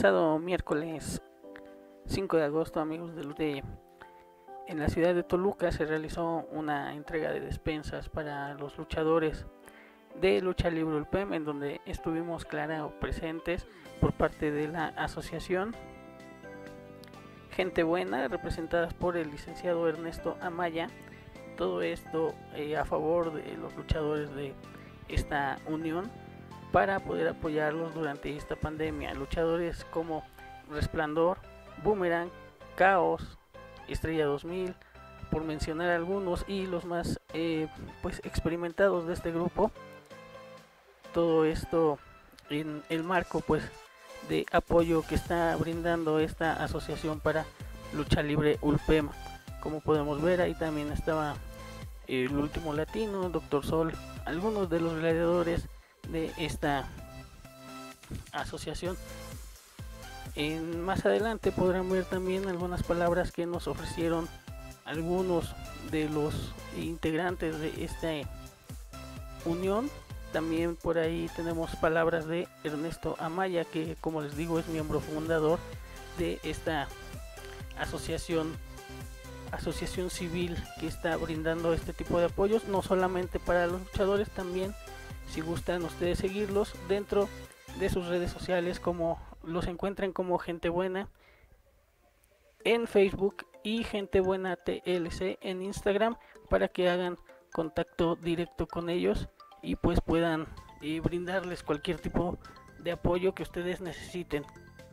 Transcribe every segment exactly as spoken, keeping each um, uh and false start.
pasado miércoles cinco de agosto, amigos del U D E, en la ciudad de Toluca se realizó una entrega de despensas para los luchadores de Lucha Libre U L P E M, en donde estuvimos, claro, presentes por parte de la asociación Gente Buena, representadas por el licenciado Ernesto Amaya. Todo esto eh, a favor de los luchadores de esta unión para poder apoyarlos durante esta pandemia. Luchadores como Resplandor, Boomerang, Caos, Estrella dos mil, por mencionar algunos, y los más eh, pues experimentados de este grupo. Todo esto en el marco pues de apoyo que está brindando esta asociación para Lucha Libre U L P E M. Como podemos ver, ahí también estaba el Último Latino, Doctor Sol, algunos de los gladiadores de esta asociación. En, más adelante podrán ver también algunas palabras que nos ofrecieron algunos de los integrantes de esta unión. También por ahí tenemos palabras de Ernesto Amaya, que, como les digo, es miembro fundador de esta asociación asociación civil que está brindando este tipo de apoyos, no solamente para los luchadores, también si gustan ustedes seguirlos dentro de sus redes sociales, como los encuentran como Gente Buena en Facebook y Gente Buena T L C en Instagram, para que hagan contacto directo con ellos y pues puedan eh, brindarles cualquier tipo de apoyo que ustedes necesiten.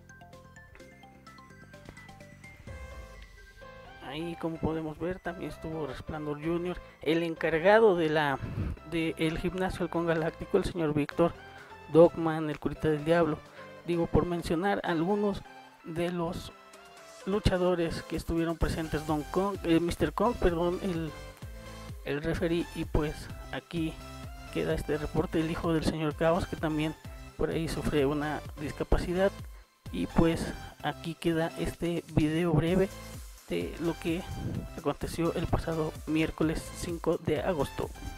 Ahí, como podemos ver, también estuvo Resplandor Junior, el encargado de la de el gimnasio Halcón Galáctico, el señor Víctor Dogman, el Curita del Diablo. Digo, por mencionar algunos de los luchadores que estuvieron presentes. Don Kong, eh, mister Kong, perdón, el, el referee. Y pues aquí queda este reporte, el hijo del señor Caos, que también por ahí sufre una discapacidad. Y pues aquí queda este video breve de lo que aconteció el pasado miércoles cinco de agosto.